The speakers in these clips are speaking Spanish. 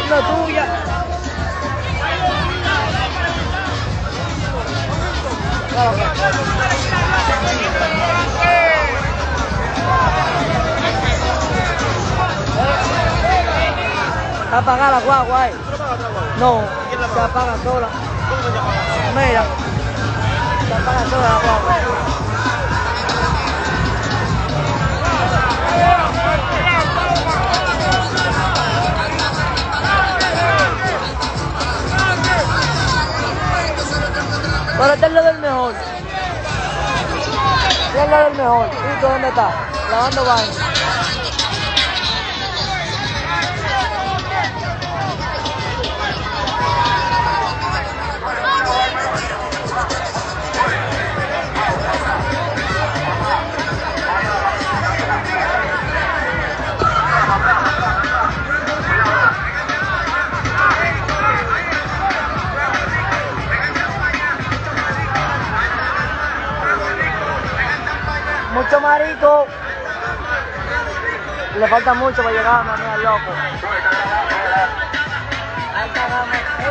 No tuya. Está apagada la guagua, No, se apaga sola. Mira, se apaga sola la guagua. Pero este es lo del mejor. Este es lo del mejor. ¿Y tú dónde estás? Lavando baño. Mucho marico. Le falta mucho para llegar a mi amiga loco. Alta gama.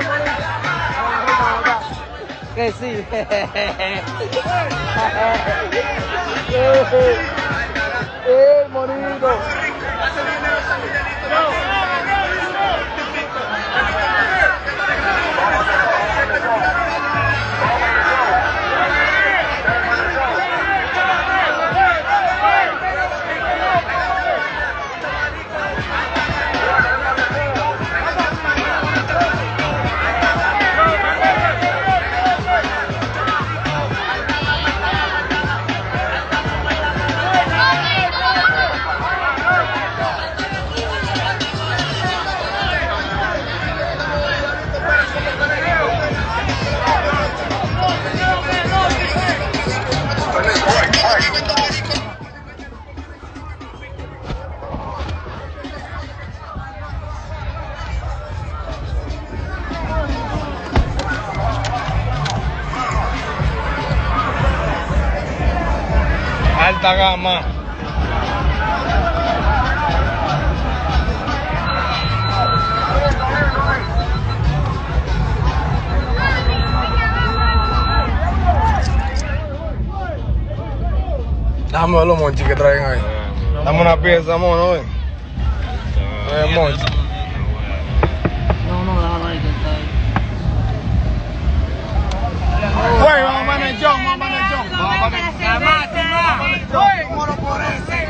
Que sí. Monito. Alta gama. Dame los monchis que traen ahí. Dame una pieza, mono, ven. Monchi. No, déjalo ahí que está ahí. Güey, vamos a manechón, vamos a manechón. Vamos a manechón.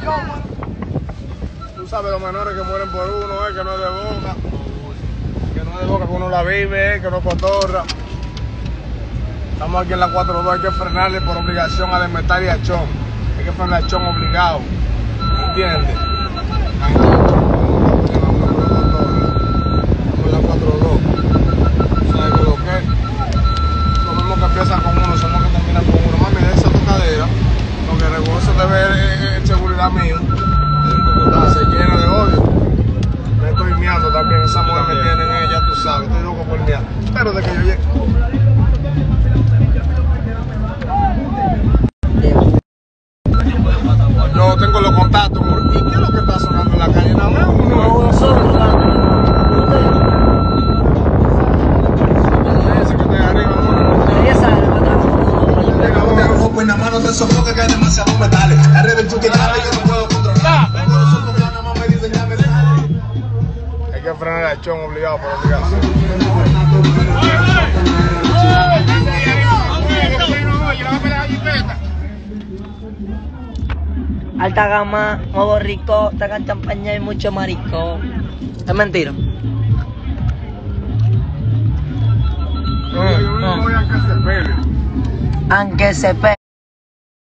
Tú sabes los menores que mueren por uno, que no es de boca. Que no es de boca, que uno la vive, que no cotorra. Estamos aquí en la 4-2, hay que frenarle por obligación a desmetar y a chón. Hay que frenar a chón obligado. ¿Entiendes? Con la 4-2. ¿Sabes qué lo que es? Los mismos que empiezan con uno son los que terminan con uno. Mami, de esa tocadera, lo que regozo de ver en seguridad mío, se llena de odio. Me estoy miando también, esa mujer me tiene en ella, tú sabes, estoy loco por miar. Pero de que yo llegue. Yo tengo los contactos. ¿Y qué es lo que está sonando en la calle? Nada más uno solo. Ese que está arriba, pues nada más no te sofoca que hay demasiados metales. Alrededor tú que nada yo no puedo controlar. Nada más me dicen ya me sale. Hay que frenar el chón obligado por obligación. Alta gama, modo rico, tragan champaña y mucho marico. ¿Es mentira? No, yo no voy a que se pele. Aunque se pegue.